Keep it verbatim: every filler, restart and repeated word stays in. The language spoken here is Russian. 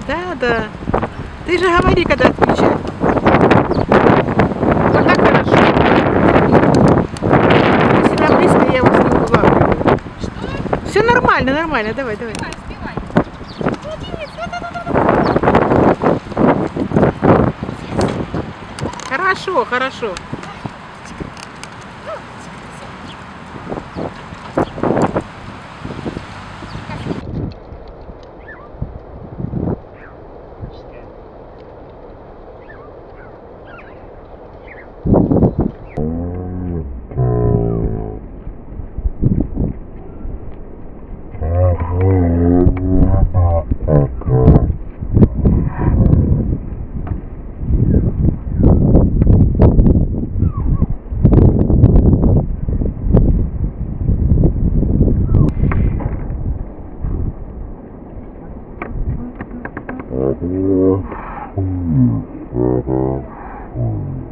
Да, да. Ты же говори, когда отключать. Вот так хорошо. Если на близко, я вас не улавливаю. Что? Все нормально, нормально. Давай, давай. Сбивай, сбивай. Молодец, хорошо, хорошо. Хорошо.